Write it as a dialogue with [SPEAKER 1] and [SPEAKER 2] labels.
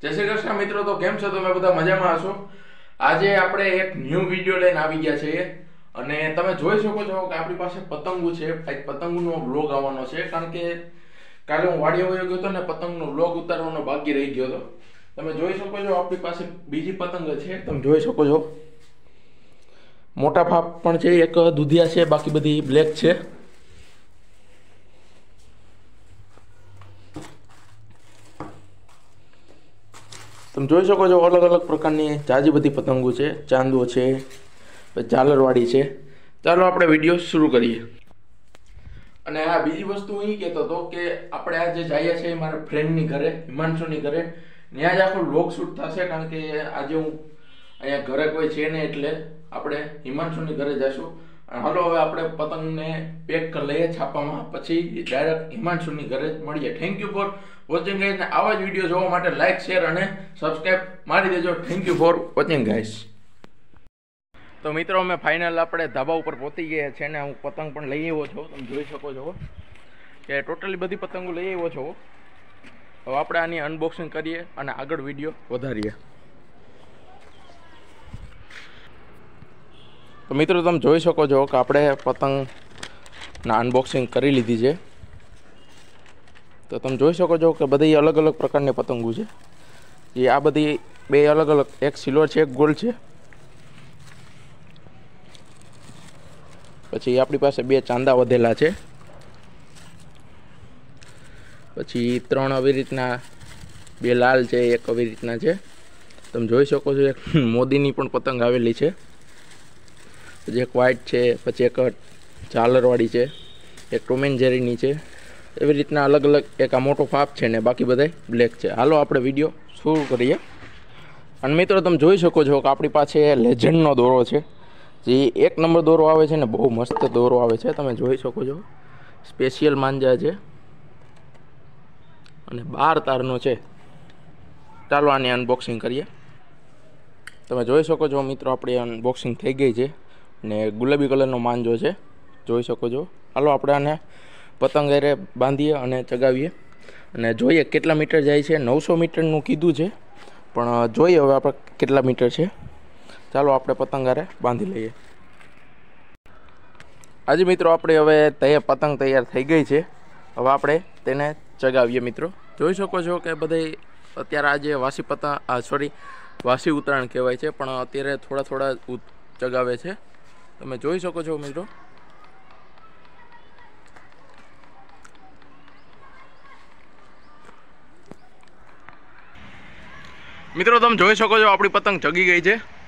[SPEAKER 1] जय श्री कृष्ण मित्रों। तो केम छो तमे बधा मजामां हशो। આજે આપણે એક ન્યૂ વિડિયો લઈને આવી ગયા છીએ અને તમે જોઈ શકો છો કે આપણી પાસે પતંગો છે। એક પતંગનો વ્લોગ આવવાનો છે કારણ કે કાલે હું વાડીએ વયો ગયો હતો ને પતંગનો વ્લોગ ઉતારવાનો બાકી રહી ગયો હતો। તમે જોઈ શકો છો આપણી પાસે બીજી પતંગ છે। તમે જોઈ શકો છો મોટા ફાપ પણ છે, એક દૂધિયા છે, બાકી બધી બ્લેક છે। તમે જોઈ શકો છો અલગ અલગ પ્રકારની જાજી બધી પતંગો છે, ચાંદો છે, ઝાલરવાળી છે। ચાલો આપણે વિડીયો શરૂ કરીએ। અને આ બીજી વસ્તુ હું એ કહેતો હતો કે આપણે આજે જઈએ છીએ મારા ફ્રેન્ડની ઘરે, હિમાંશુની ઘરે। ત્યાં જ આખો વ્લોગ શૂટ થશે કારણ કે આજે હું અહીંયા ઘરે કોઈ છે નહીં, એટલે આપણે હિમાંશુની ઘરે જઈશું। હાલો હવે આપણે પતંગને પેક કરી લઈએ છાપામાં, પછી ડાયરેક્ટ હિમાંશુની ઘરે મળીએ। Thank you for watching guys ને આવા જ વિડીયો જોવા માટે લાઈક, શેર અને સબસ્ક્રાઇબ મારી દેજો। Thank you for watching guys. તો મિત્રો અમે ફાઇનલ આપણે ધાબા ઉપર પહોંચી ગયા છે ને હું પતંગ પણ લઈ આવ્યો છું। તમે જોઈ શકો છો કે ટોટલી બધી પતંગો લઈ આવ્યો છું। હવે આપણે આની અનબોક્સિંગ કરીએ અને આગળ વિડીયો વધારીએ। તો મિત્રો તમે જોઈ શકો છો કે આપણે પતંગના અનબોક્સિંગ કરી લીધી છે। તો તમે જોઈ શકો છો કે બધી અલગ અલગ પ્રકારની પતંગો છે। જે આ બધી બે અલગ અલગ, એક સિલ્વર છે, એક ગોલ્ડ છે। પછી આપણી પાસે બે ચાંદા વધેલા છે। પછી ત્રણ આવી રીતના, બે લાલ છે, એક આવી રીતના છે। તમે જોઈ શકો છો એક મોદીની પણ પતંગ આવેલી છે। પછી એક વ્હાઈટ છે, પછી એક ઝાલરવાળી છે, એક ટોમ એન્ડ જેરીની છે। એવી રીતના અલગ અલગ, એક આ મોટો ફાપ છે ને બાકી બધા બ્લેક છે। હાલો આપણે વિડીયો શરૂ કરીએ। અને મિત્રો તમે જોઈ શકો છો કે આપણી પાસે લેજન્ડનો દોરો છે, જે એક નંબર દોરો આવે છે ને બહુ મસ્ત દોરો આવે છે। તમે જોઈ શકો છો સ્પેશિયલ માંજા છે અને 12 તારનો છે। ચાલો આની અનબોક્સિંગ કરીએ। તમે જોઈ શકો છો મિત્રો આપણી અનબોક્સિંગ થઈ ગઈ છે ને ગુલાબી કલરનો માંજો છે, જોઈ શકો છો। હાલો આપણે આને પતંગ હારે બાંધીએ અને ચગાવીએ અને જોઈએ કેટલા મીટર જાય છે। 900 મીટરનું કીધું છે, પણ જોઈએ હવે આપણે કેટલા મીટર છે। ચાલો આપણે પતંગ હારે બાંધી લઈએ। આજે મિત્રો આપણે હવે પતંગ તૈયાર થઈ ગઈ છે। હવે આપણે તેને ચગાવીએ। મિત્રો જોઈ શકો છો કે બધી અત્યારે આજે વાસી વાસી ઉત્તરાયણ કહેવાય છે, પણ અત્યારે થોડા થોડા ચગાવે છે। તમે જોઈ શકો છો મિત્રો। મિત્રો તમે જોઈ શકો છો આપણી પતંગ ચગી ગઈ છે।